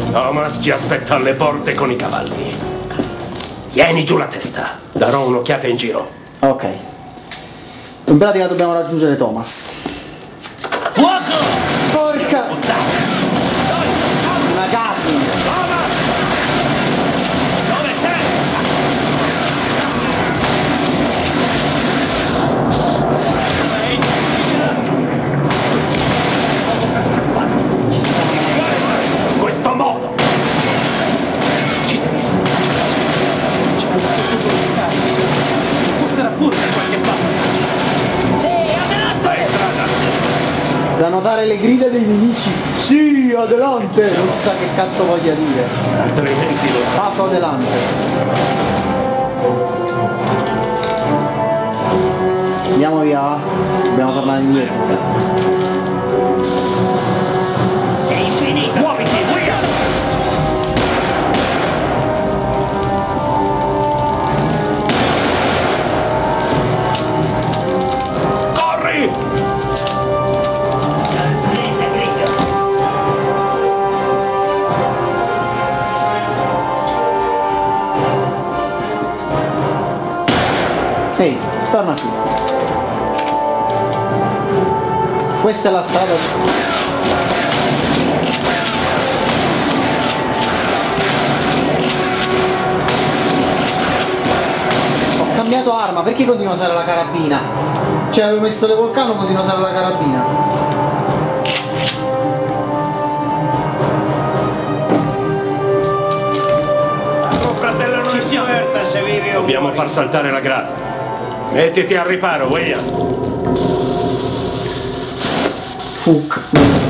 Thomas ci aspetta alle porte con i cavalli. Tieni giù la testa. Darò un'occhiata in giro. Ok. In pratica dobbiamo raggiungere Thomas. Fuoco! Porca! Una carne! Dove sei? In questo modo! Ci devi essere. Ci hai dato tutto lo scarico. Porterà pure da qualche parte. Sì, adelante! Vai strada! Da notare le grida dei nemici. Sì, adelante! Non si sa che cazzo voglia dire. Altrimenti lo Passo adelante. Andiamo via, va? Dobbiamo tornare indietro. sei finito! Muoviti, via! Corri! Sorpresa, grido! Ehi, torna qui. Questa è la strada. Ho cambiato arma, perché continua a usare la carabina? Cioè avevo messo le vulcano, continua a usare la carabina. Tuo fratello non ci siamo. Se vivi o dobbiamo far saltare la grata. Mettiti al riparo, William. Fuck.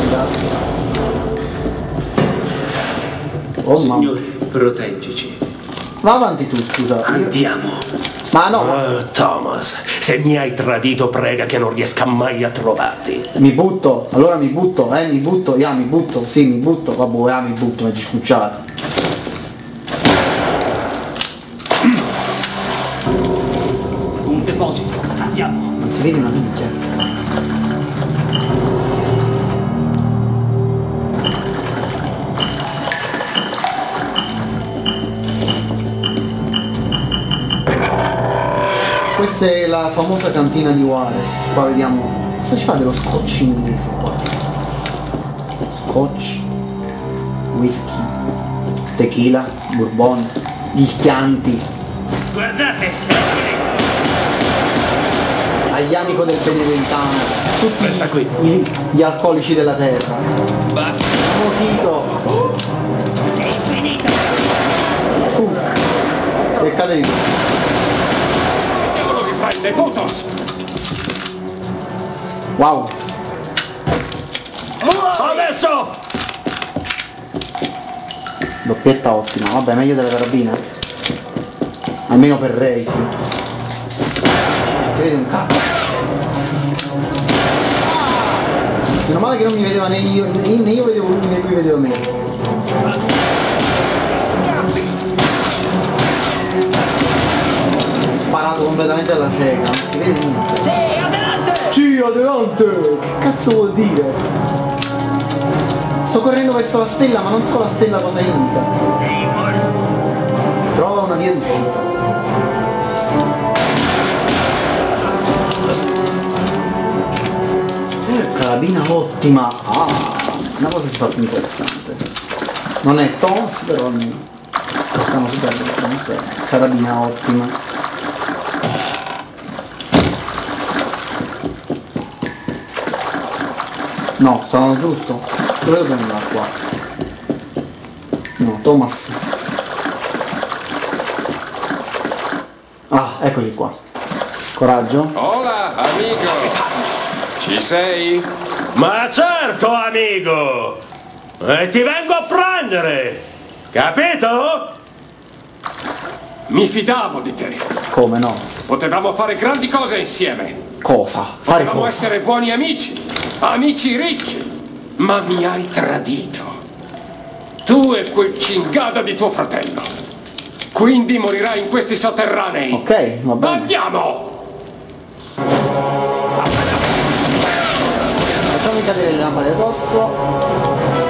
Oh mamma. Signore, proteggici. Va avanti tu, scusa. Andiamo. Ma no, Oh, Thomas, se mi hai tradito prega che non riesca mai a trovarti. mi butto, allora mi butto, mi butto, mi butto, sì mi butto, vabbè, mi butto, mi ci scucciate. Un deposito. Andiamo. Non si vede una minchia. Questa è la famosa cantina di Juarez. Qua vediamo. Cosa ci fa dello scotch inglese qua? Scotch, whisky, tequila, bourbon, il Chianti, Guardate! aglianico del Beneventano, tutti Questa qui. gli alcolici della terra. Basta! Mojito, Sei finito! Fuck, e cade lì. Diavolo vi prende, putos! Wow, Adesso! doppietta ottima, vabbè meglio della carabina. Almeno per Ray, sì. Non si vede un cazzo. Meno male che non mi vedeva né io vedevo lui né lui vedeva me. Sparato completamente alla cieca, non si vede niente. Sì, adelante! Sì, adelante! Che cazzo vuol dire? Sto correndo verso la stella, ma non so la stella cosa indica. Sei morto! Trova una via d'uscita. Carabina ottima. Ah, una cosa si fa più interessante. Non è Thomas, però almeno. Portiamo su bene. Carabina ottima. No, sono giusto? Dove dobbiamo andare qua? No, Thomas. Ah, eccoci qua. Coraggio. Hola, amico! Ci sei? Ma certo, amico! E ti vengo a prendere! Capito? Mi fidavo di te. Come no? Potevamo fare grandi cose insieme. Cosa? Fare Potevamo cosa? essere buoni amici. Amici ricchi. Ma mi hai tradito. Tu e quel cingada di tuo fratello. Quindi morirai in questi sotterranei. Ok, va bene. Andiamo! Facciamo cadere le lampade addosso.